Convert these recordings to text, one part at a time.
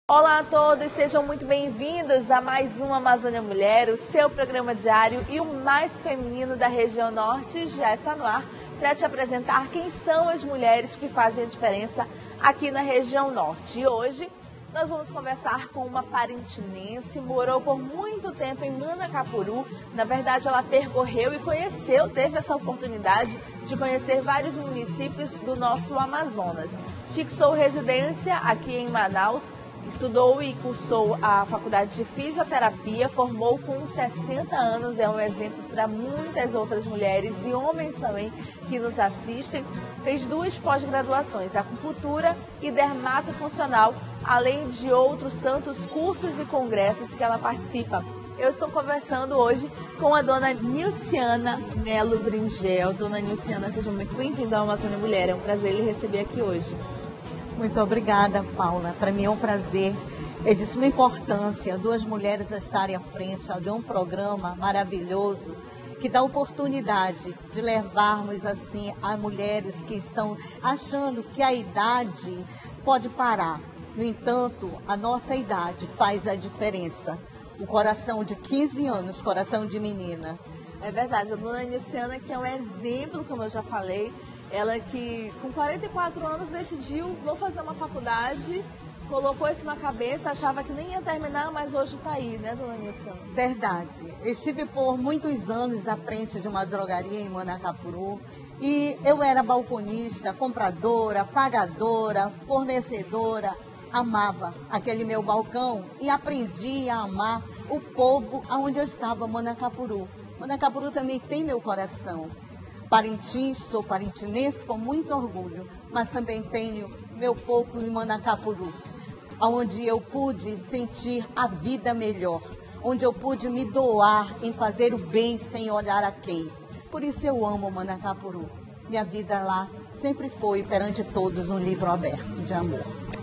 Olá a todos, sejam muito bem-vindos a mais um Amazônia Mulher, o seu programa diário e o mais feminino da região norte já está no ar para te apresentar quem são as mulheres que fazem a diferença aqui na região norte. E hoje nós vamos conversar com uma parintinense, morou por muito tempo em Manacapuru. Na verdade, ela percorreu e conheceu, teve essa oportunidade de conhecer vários municípios do nosso Amazonas. Fixou residência aqui em Manaus, estudou e cursou a faculdade de fisioterapia, formou com 60 anos, é um exemplo para muitas outras mulheres e homens também que nos assistem. Fez 2 pós-graduações, acupuntura e dermatofuncional, além de outros tantos cursos e congressos que ela participa. Eu estou conversando hoje com a dona Nilciana Melo Bringel. Dona Nilciana, seja muito bem-vinda ao Amazônia Mulher, é um prazer lhe receber aqui hoje. Muito obrigada, Paula. Para mim é um prazer. É de suma importância 2 mulheres estarem à frente de um programa maravilhoso que dá oportunidade de levarmos assim a mulheres que estão achando que a idade pode parar. No entanto, a nossa idade faz a diferença. O coração de 15 anos, coração de menina. É verdade, a dona Nilciana, que é um exemplo, como eu já falei, ela que com 44 anos decidiu, vou fazer uma faculdade, colocou isso na cabeça, achava que nem ia terminar, mas hoje está aí, né, dona Nilciana? Verdade. Eu estive por muitos anos à frente de uma drogaria em Manacapuru e eu era balconista, compradora, pagadora, fornecedora, amava aquele meu balcão e aprendi a amar o povo aonde eu estava, Manacapuru. Manacapuru também tem meu coração. Parintins, sou parintinense com muito orgulho, mas também tenho meu povo em Manacapuru, onde eu pude sentir a vida melhor, onde eu pude me doar em fazer o bem sem olhar a quem. Por isso eu amo Manacapuru. Minha vida lá sempre foi, perante todos, um livro aberto de amor.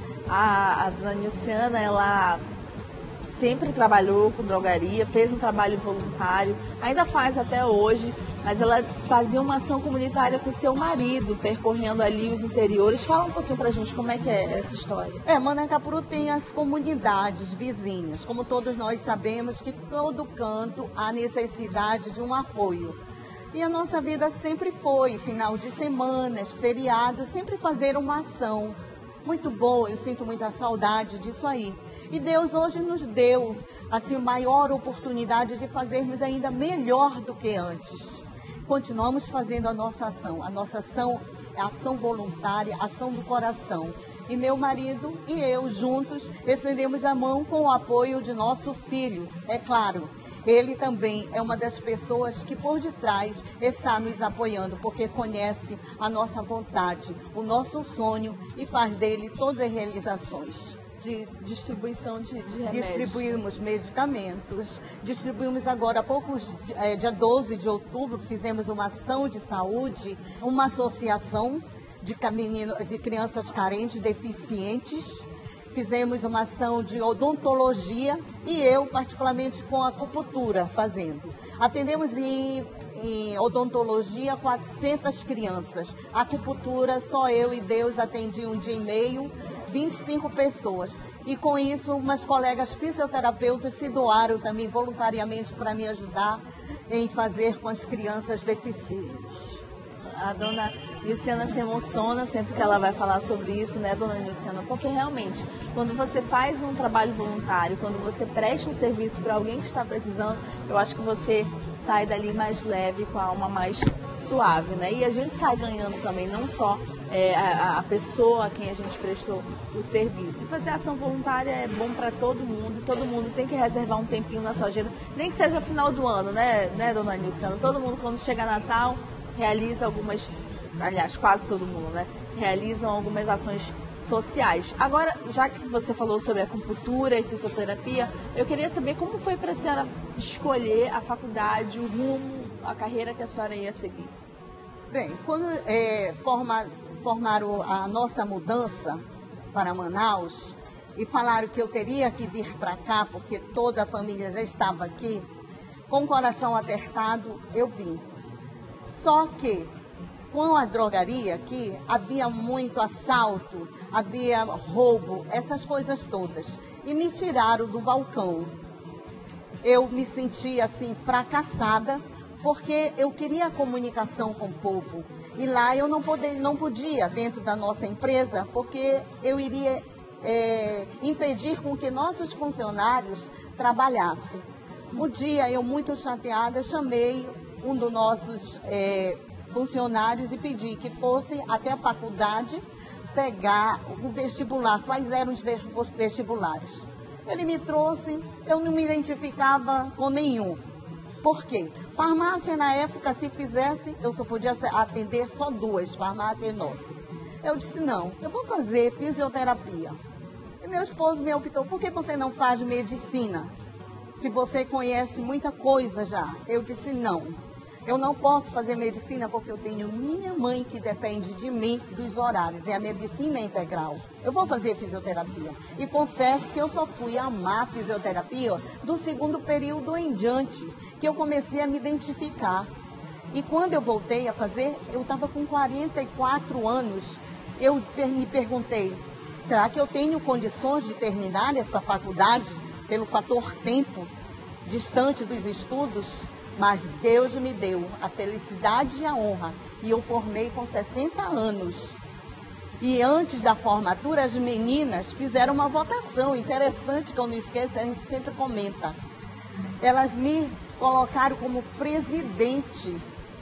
A dona Nilciana, ela sempre trabalhou com drogaria, fez um trabalho voluntário, ainda faz até hoje, mas ela fazia uma ação comunitária com seu marido, percorrendo ali os interiores. Fala um pouquinho pra gente como é que é essa história. Manacapuru tem as comunidades vizinhas. Como todos nós sabemos que todo canto há necessidade de um apoio. E a nossa vida sempre foi, final de semanas, feriados, sempre fazer uma ação. Muito boa, eu sinto muita saudade disso aí. E Deus hoje nos deu assim, maior oportunidade de fazermos ainda melhor do que antes. Continuamos fazendo a nossa ação. A nossa ação é ação voluntária, ação do coração. E meu marido e eu juntos estendemos a mão com o apoio de nosso filho, é claro. Ele também é uma das pessoas que por detrás está nos apoiando, porque conhece a nossa vontade, o nosso sonho e faz dele todas as realizações. De distribuição de remédios. Distribuímos medicamentos, distribuímos agora há poucos, dia 12 de outubro, fizemos uma ação de saúde, uma associação de crianças carentes, deficientes. Fizemos uma ação de odontologia e eu, particularmente, com acupuntura, fazendo. Atendemos em odontologia 400 crianças. Acupuntura, só eu e Deus atendi um dia e meio, 25 pessoas. E com isso, umas colegas fisioterapeutas se doaram também voluntariamente para me ajudar em fazer com as crianças deficientes. A dona Nilciana se emociona sempre que ela vai falar sobre isso, né, dona Nilciana? Porque realmente, quando você faz um trabalho voluntário, quando você presta um serviço para alguém que está precisando, eu acho que você sai dali mais leve, com a alma mais suave, né? E a gente sai ganhando também, não só a pessoa a quem a gente prestou o serviço. E fazer ação voluntária é bom para todo mundo tem que reservar um tempinho na sua agenda, nem que seja final do ano, né, dona Nilciana? Todo mundo, quando chega Natal, realiza algumas, aliás, quase todo mundo, né? Realizam algumas ações sociais. Agora, já que você falou sobre acupuntura e fisioterapia, eu queria saber como foi para a senhora escolher a faculdade, o rumo, a carreira que a senhora ia seguir. Bem, quando formaram a nossa mudança para Manaus e falaram que eu teria que vir para cá, porque toda a família já estava aqui, com o coração apertado, eu vim. Só que com a drogaria aqui, havia muito assalto, havia roubo, essas coisas todas. E me tiraram do balcão. Eu me senti assim fracassada, porque eu queria comunicação com o povo. E lá eu não podia dentro da nossa empresa, porque eu iria impedir com que nossos funcionários trabalhassem. Um dia, eu muito chateada, chamei um dos nossos funcionários e pedi que fosse até a faculdade pegar o vestibular, quais eram os vestibulares. Ele me trouxe, eu não me identificava com nenhum. Por quê? Farmácia, na época, se fizesse, eu só podia atender só 2, farmácia e nossa. Eu disse, não, eu vou fazer fisioterapia. E meu esposo me optou, por que você não faz medicina? Se você conhece muita coisa já. Eu disse, não, eu não posso fazer medicina porque eu tenho minha mãe que depende de mim dos horários. E a medicina é integral. Eu vou fazer fisioterapia. E confesso que eu só fui amar a fisioterapia do segundo período em diante, que eu comecei a me identificar. E quando eu voltei a fazer, eu estava com 44 anos. Eu me perguntei, será que eu tenho condições de terminar essa faculdade pelo fator tempo, distante dos estudos? Mas Deus me deu a felicidade e a honra. E eu formei com 60 anos. E antes da formatura, as meninas fizeram uma votação interessante, que eu não esqueço, a gente sempre comenta. Elas me colocaram como presidente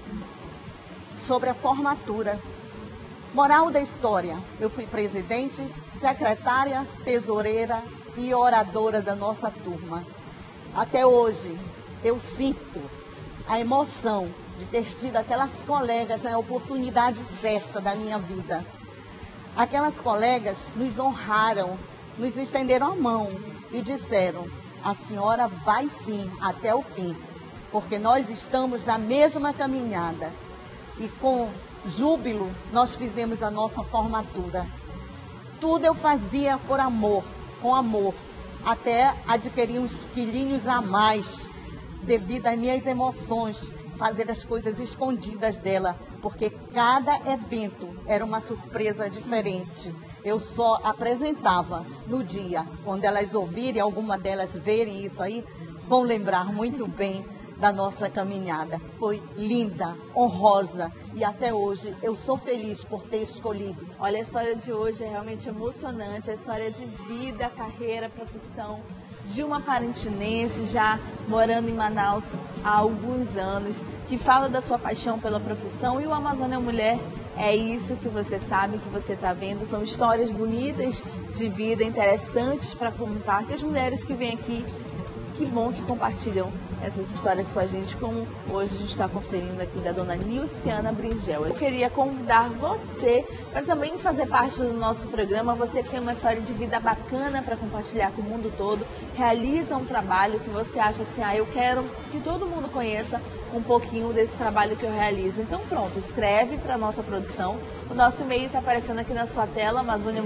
sobre a formatura. Moral da história, eu fui presidente, secretária, tesoureira e oradora da nossa turma. Até hoje, eu sinto a emoção de ter tido aquelas colegas na oportunidade certa da minha vida. Aquelas colegas nos honraram, nos estenderam a mão e disseram, a senhora vai sim até o fim, porque nós estamos na mesma caminhada. E com júbilo nós fizemos a nossa formatura. Tudo eu fazia por amor, com amor, até adquirir uns quilinhos a mais, devido às minhas emoções, fazer as coisas escondidas dela, porque cada evento era uma surpresa diferente. Eu só apresentava no dia. Quando elas ouvirem, alguma delas verem isso aí, vão lembrar muito bem da nossa caminhada. Foi linda, honrosa e até hoje eu sou feliz por ter escolhido. Olha, a história de hoje é realmente emocionante, a história de vida, carreira, profissão de uma parentinense já morando em Manaus há alguns anos, que fala da sua paixão pela profissão. E o Amazônia Mulher é isso que você sabe, que você está vendo. São histórias bonitas de vida, interessantes para contar, que as mulheres que vêm aqui, que bom que compartilham essas histórias com a gente, como hoje a gente está conferindo aqui da dona Nilciana Bringel. Eu queria convidar você para também fazer parte do nosso programa. Você que tem uma história de vida bacana para compartilhar com o mundo todo, realiza um trabalho que você acha assim, eu quero que todo mundo conheça um pouquinho desse trabalho que eu realizo. Então pronto, escreve para a nossa produção. O nosso e-mail está aparecendo aqui na sua tela,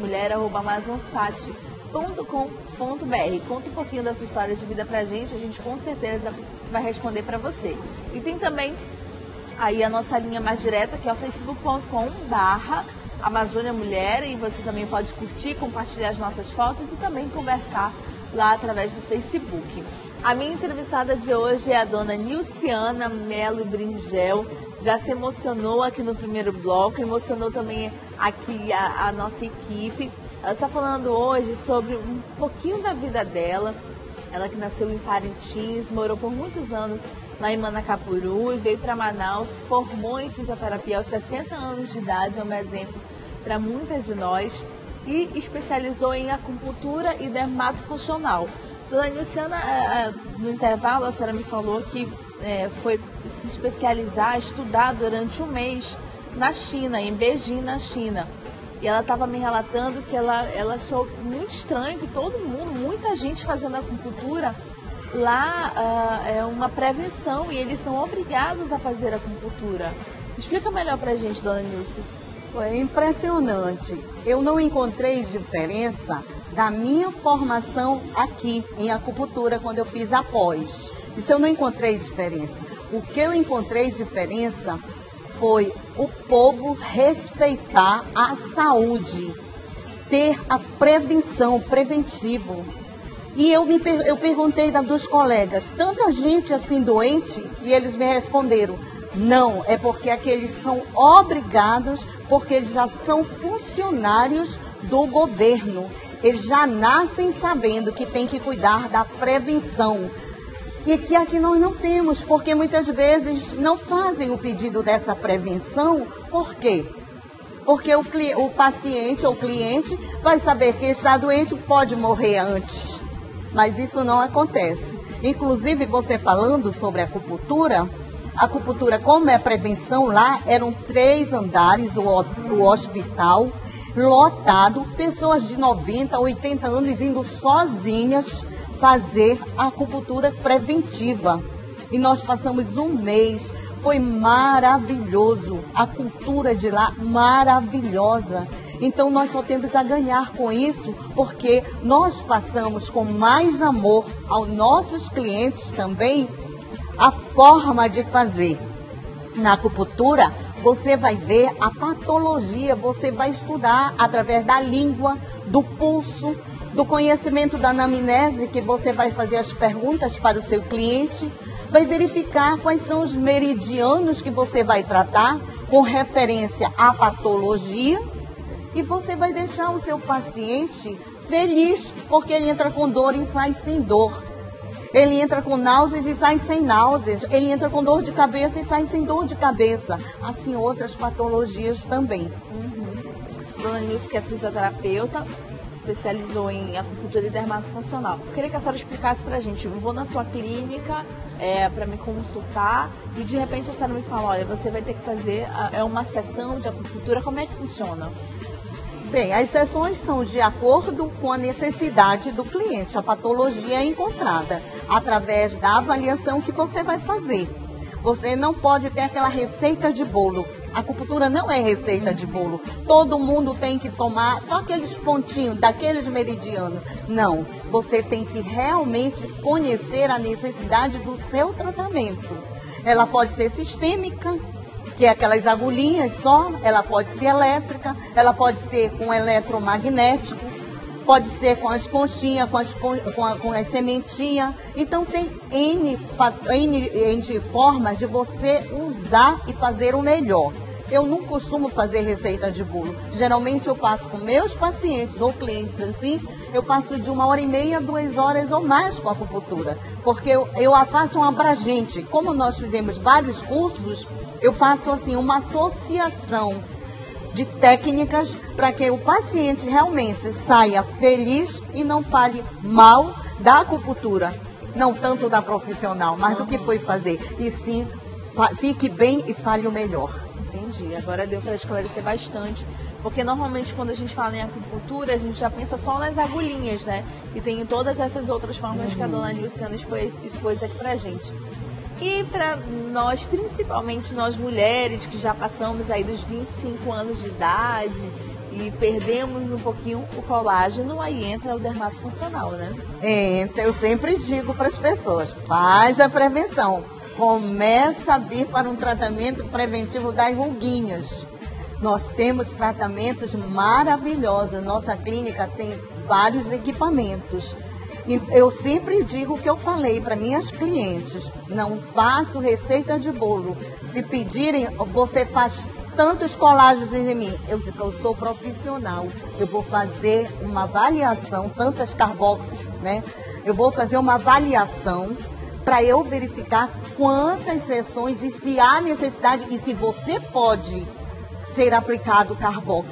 amazoniamulher@amazonsat.com.br. Conta um pouquinho da sua história de vida pra gente, a gente com certeza vai responder para você. E tem também aí a nossa linha mais direta, que é o facebook.com/Amazônia Mulher, e você também pode curtir, compartilhar as nossas fotos e também conversar lá através do Facebook. A minha entrevistada de hoje é a dona Nilciana Melo Bringel. Já se emocionou aqui no primeiro bloco, emocionou também aqui a nossa equipe. Ela está falando hoje sobre um pouquinho da vida dela. Ela que nasceu em Parintins, morou por muitos anos lá em Manacapuru e veio para Manaus, formou em fisioterapia aos 60 anos de idade, é um exemplo para muitas de nós, e especializou em acupuntura e dermatofuncional. Dona Nilciana, no intervalo, a senhora me falou que foi se especializar, estudar durante um mês na China, em Beijing, na China. E ela estava me relatando que ela achou muito estranho que todo mundo, muita gente fazendo acupuntura, lá é uma prevenção e eles são obrigados a fazer acupuntura. Explica melhor pra gente, dona Nilce. Foi impressionante. Eu não encontrei diferença da minha formação aqui em acupuntura quando eu fiz a pós. Isso eu não encontrei diferença. O que eu encontrei diferença foi o povo respeitar a saúde. ter a prevenção, preventivo. E eu perguntei dos colegas, tanta gente assim doente? E eles me responderam, não, é porque aqueles são obrigados, porque eles já são funcionários do governo. Eles já nascem sabendo que tem que cuidar da prevenção. E que aqui nós não temos, porque muitas vezes não fazem o pedido dessa prevenção. Por quê? Porque o paciente ou cliente vai saber que está doente, pode morrer antes. Mas isso não acontece. Inclusive, você falando sobre a acupuntura, como é prevenção lá, eram 3 andares, o hospital lotado, pessoas de 90, 80 anos vindo sozinhas fazer a acupuntura preventiva. E nós passamos um mês, foi maravilhoso, a cultura de lá maravilhosa. Então nós só temos a ganhar com isso, porque nós passamos com mais amor aos nossos clientes também a forma de fazer. Na acupuntura, você vai ver a patologia, você vai estudar através da língua, do pulso, do conhecimento da anamnese, que você vai fazer as perguntas para o seu cliente, vai verificar quais são os meridianos que você vai tratar com referência à patologia e você vai deixar o seu paciente feliz, porque ele entra com dor e sai sem dor. Ele entra com náuseas e sai sem náuseas. Ele entra com dor de cabeça e sai sem dor de cabeça. Assim, outras patologias também. Dona Nilce, que é fisioterapeuta, especializou em acupuntura e dermatofuncional. Eu queria que a senhora explicasse pra gente. Eu vou na sua clínica para me consultar e de repente a senhora me fala, olha, você vai ter que fazer uma sessão de acupuntura. Como é que funciona? Bem, as sessões são de acordo com a necessidade do cliente. A patologia é encontrada através da avaliação que você vai fazer. Você não pode ter aquela receita de bolo. A acupuntura não é receita de bolo. Todo mundo tem que tomar só aqueles pontinhos, daqueles meridianos. Não, você tem que realmente conhecer a necessidade do seu tratamento. Ela pode ser sistêmica, que é aquelas agulhinhas só, ela pode ser elétrica, ela pode ser com eletromagnético, pode ser com as conchinhas, com as sementinhas. Então tem N formas de você usar e fazer o melhor. Eu não costumo fazer receita de bolo. Geralmente eu passo com meus pacientes ou clientes assim, eu passo de 1h30, 2 horas ou mais com a acupuntura. Porque eu faço um abrangente. Como nós fizemos vários cursos, eu faço assim uma associação de técnicas para que o paciente realmente saia feliz e não fale mal da acupuntura. Não tanto da profissional, mas do que foi fazer. E sim, fique bem e fale o melhor. Entendi. Agora deu para esclarecer bastante, porque normalmente quando a gente fala em acupuntura, a gente já pensa só nas agulhinhas, né? E tem todas essas outras formas que a dona Nilciana expôs aqui pra gente. E para nós, principalmente nós mulheres, que já passamos aí dos 25 anos de idade e perdemos um pouquinho o colágeno, aí entra o dermatofuncional, né? Eu sempre digo para as pessoas, faz a prevenção. Começa a vir para um tratamento preventivo das ruguinhas. Nós temos tratamentos maravilhosos. Nossa clínica tem vários equipamentos. E eu sempre digo o que eu falei para minhas clientes. Não faço receita de bolo. Se pedirem, você faz tantos colágenos em mim. Eu digo, eu sou profissional. Eu vou fazer uma avaliação, tantas carboxes, né? Eu vou fazer uma avaliação para eu verificar quantas sessões e se há necessidade e se você pode ser aplicado carbox.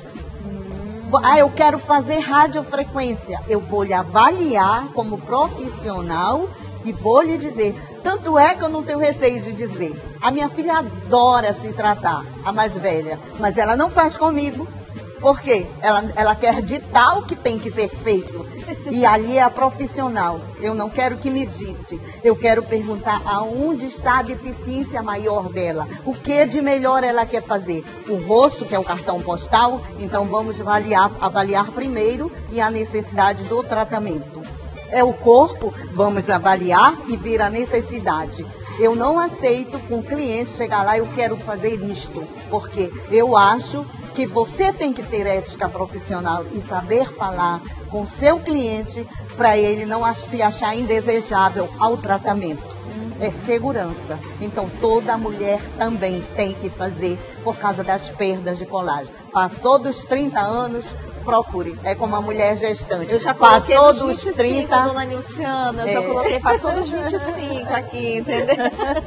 Eu quero fazer radiofrequência. Eu vou lhe avaliar como profissional e vou lhe dizer. Tanto é que eu não tenho receio de dizer. A minha filha adora se tratar, a mais velha, mas ela não faz comigo. Por quê? Ela quer ditar o que tem que ser feito. E ali é a profissional. Eu não quero que me dite. Eu quero perguntar aonde está a deficiência maior dela. O que de melhor ela quer fazer? O rosto, que é o cartão postal. Então vamos avaliar primeiro e a necessidade do tratamento. É o corpo, vamos avaliar e ver a necessidade. Eu não aceito com o cliente chegar lá, eu quero fazer isto. Porque eu acho que você tem que ter ética profissional e saber falar com o seu cliente para ele não se achar indesejável ao tratamento. É segurança. Então, toda mulher também tem que fazer por causa das perdas de colágeno. Passou dos 30 anos, procure. É como a mulher gestante. Eu já coloquei passou dos 25, 30, dona Nilciana. Eu já coloquei, passou dos 25 aqui, entendeu?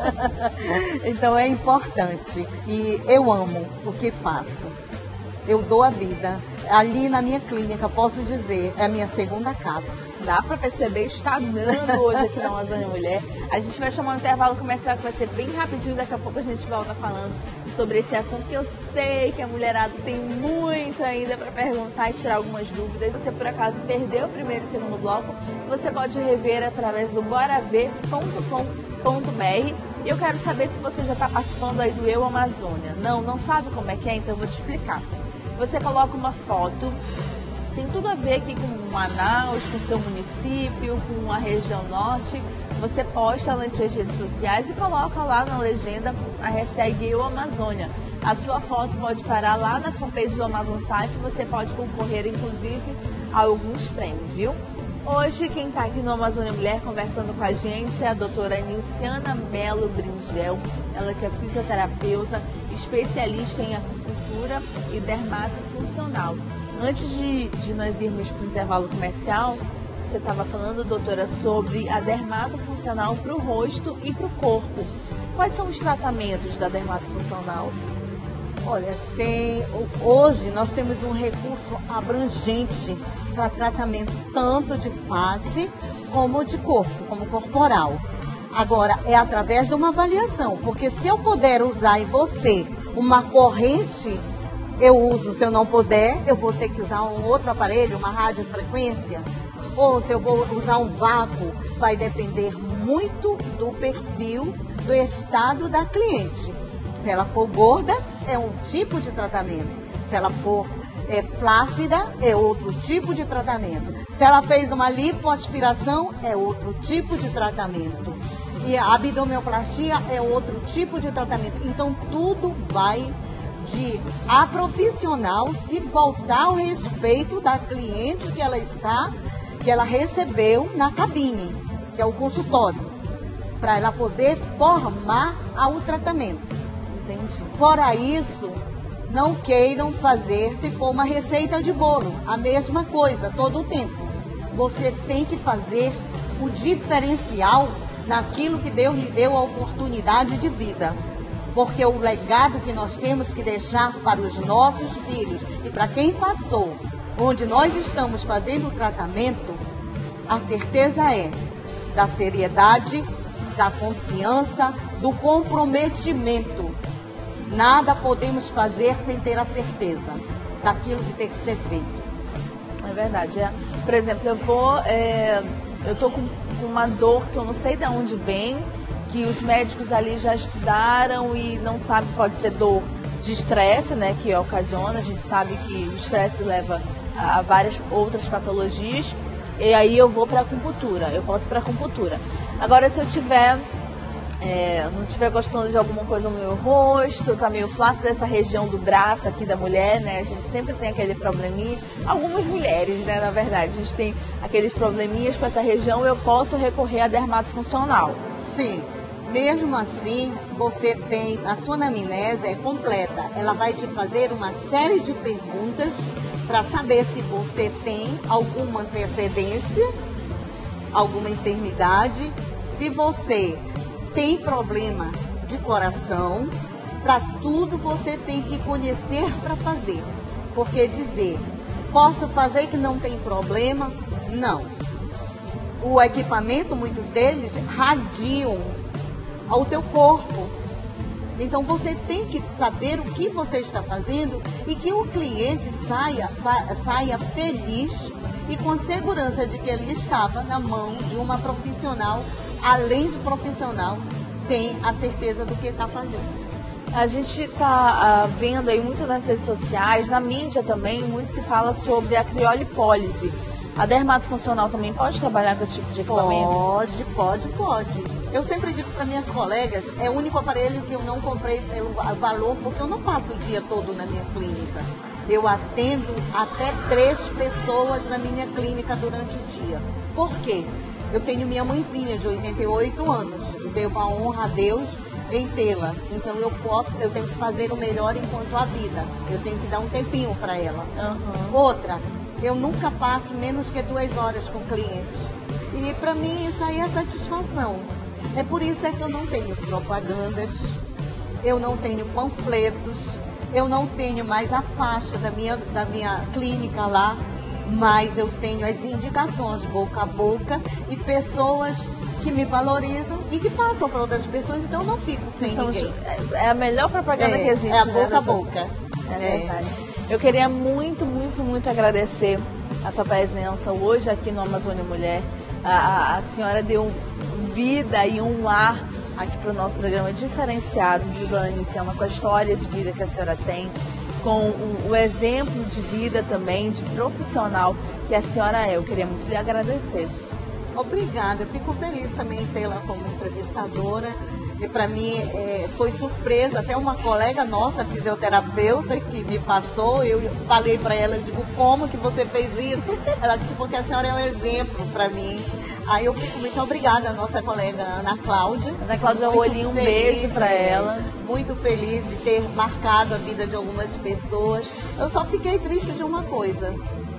Então, é importante. E eu amo o que faço. Eu dou a vida. Ali na minha clínica, posso dizer, é a minha segunda casa. Dá para perceber, está dando hoje aqui na Amazônia Mulher. A gente vai chamar um intervalo comercial que vai ser bem rapidinho. Daqui a pouco a gente volta falando sobre esse assunto que eu sei que a mulherada tem muito ainda para perguntar e tirar algumas dúvidas. Se você por acaso perdeu o primeiro e segundo bloco, você pode rever através do boraver.com.br. E eu quero saber se você já está participando aí do Eu Amazônia. Não sabe como é que é? Então eu vou te explicar. Você coloca uma foto, tem tudo a ver aqui com Manaus, com o seu município, com a região norte. Você posta nas suas redes sociais e coloca lá na legenda a hashtag Eu Amazônia. A sua foto pode parar lá na fanpage do Amazon Site, você pode concorrer inclusive a alguns prêmios, viu? Hoje quem está aqui no Amazônia Mulher conversando com a gente é a doutora Nilciana Mello Bringel, ela que é fisioterapeuta, especialista em acupuntura e dermatofuncional. Antes de nós irmos para o intervalo comercial, você estava falando, doutora, sobre a dermatofuncional para o rosto e para o corpo. Quais são os tratamentos da dermatofuncional? Olha, hoje nós temos um recurso abrangente para tratamento tanto de face como de corpo, como corporal. Agora, é através de uma avaliação, porque se eu puder usar em você uma corrente, eu uso. Se eu não puder, eu vou ter que usar um outro aparelho, uma radiofrequência. Ou se eu vou usar um vácuo, vai depender muito do perfil, do estado da cliente. Se ela for gorda, é um tipo de tratamento. Se ela for flácida, é outro tipo de tratamento. Se ela fez uma lipoaspiração, é outro tipo de tratamento. E a abdominoplastia é outro tipo de tratamento. Então, tudo vai de a profissional se voltar ao respeito da cliente que ela recebeu na cabine, que é o consultório, para ela poder formar o tratamento. Entendi. Fora isso, não queiram fazer se for uma receita de bolo, a mesma coisa, todo o tempo. Você tem que fazer o diferencial naquilo que Deus lhe deu a oportunidade de vida. Porque o legado que nós temos que deixar para os nossos filhos e para quem passou, onde nós estamos fazendo o tratamento, a certeza é da seriedade, da confiança, do comprometimento. Nada podemos fazer sem ter a certeza daquilo que tem que ser feito. É verdade. Por exemplo, eu tô com uma dor que eu não sei de onde vem, que os médicos ali já estudaram e não sabem, pode ser dor de estresse, né, que ocasiona. A gente sabe que o estresse leva a várias outras patologias. E aí eu vou para acupuntura, eu posso ir para acupuntura. Agora, se eu não estiver gostando de alguma coisa no meu rosto, tá meio flácido dessa região do braço aqui da mulher, né? A gente sempre tem aquele probleminha. Algumas mulheres, né, na verdade, a gente tem aqueles probleminhas com essa região, eu posso recorrer à dermatofuncional. Sim. Mesmo assim, você tem, a sua anamnese é completa. Ela vai te fazer uma série de perguntas para saber se você tem alguma antecedência, alguma enfermidade, se você tem problema de coração. Para tudo você tem que conhecer para fazer. Porque dizer, posso fazer que não tem problema, não. O equipamento, muitos deles, radiam ao teu corpo. Então você tem que saber o que você está fazendo e que o cliente saia feliz e com segurança de que ele estava na mão de uma profissional, além de profissional, tem a certeza do que está fazendo. A gente está vendo aí muito nas redes sociais, na mídia também, muito se fala sobre a criolipólise. A dermatofuncional também pode trabalhar com esse tipo de equipamento? Pode. Eu sempre digo para minhas colegas, é o único aparelho que eu não comprei pelo valor, porque eu não passo o dia todo na minha clínica. Eu atendo até 3 pessoas na minha clínica durante o dia. Por quê? Eu tenho minha mãezinha de 88 anos, eu devo a honra a Deus em tê-la. Então eu tenho que fazer o melhor enquanto a vida. Eu tenho que dar um tempinho para ela. Outra, eu nunca passo menos que 2 horas com o cliente. E para mim isso aí é satisfação. É por isso que eu não tenho propagandas, eu não tenho panfletos, eu não tenho mais a faixa da minha clínica lá, mas eu tenho as indicações boca a boca e pessoas que me valorizam e que passam para outras pessoas, então eu não fico sem ninguém. É a melhor propaganda que existe. É a boca a boca. É verdade. Eu queria muito, muito, muito agradecer a sua presença hoje aqui no Amazônia Mulher. A senhora deu vida e um ar aqui para o nosso programa diferenciado, viu, dona Nilciana, com a história de vida que a senhora tem, com o exemplo de vida também, de profissional que a senhora é. Eu queria muito lhe agradecer. Obrigada, eu fico feliz também em tê-la como entrevistadora. E para mim foi surpresa, até uma colega nossa, fisioterapeuta, que me passou, eu falei para ela, eu digo, como que você fez isso? Ela disse, porque a senhora é um exemplo para mim. Aí eu fico muito obrigada, a nossa colega Ana Cláudia. Ana Cláudia Rolim, um beijo para ela. Muito feliz de ter marcado a vida de algumas pessoas. Eu só fiquei triste de uma coisa.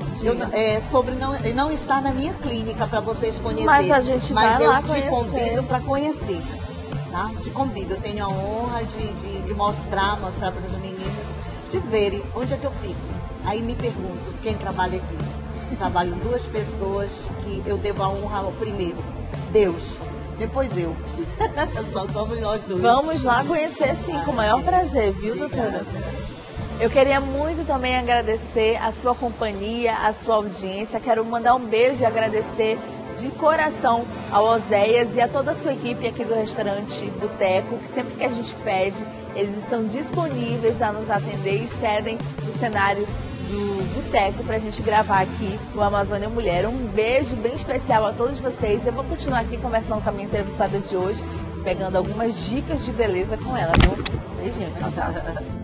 Sobre não estar na minha clínica para vocês conhecerem. Mas a gente vai lá conhecer. Mas eu te convido para conhecer. Tá? Te convido, eu tenho a honra de mostrar para os meninos, de verem onde é que eu fico. Aí me pergunto, quem trabalha aqui? Trabalham 2 pessoas que eu devo a honra ao primeiro, Deus, depois eu. Só somos nós 2. Vamos lá conhecer, sim, com o maior prazer, viu, doutora? Eu queria muito também agradecer a sua companhia, a sua audiência. Quero mandar um beijo e agradecer de coração ao Oséias e a toda a sua equipe aqui do restaurante Boteco, que sempre que a gente pede, eles estão disponíveis a nos atender e cedem o cenário do Boteco para a gente gravar aqui no Amazônia Mulher. Um beijo bem especial a todos vocês. Eu vou continuar aqui conversando com a minha entrevistada de hoje, pegando algumas dicas de beleza com ela, viu? Beijinho, tchau, tchau.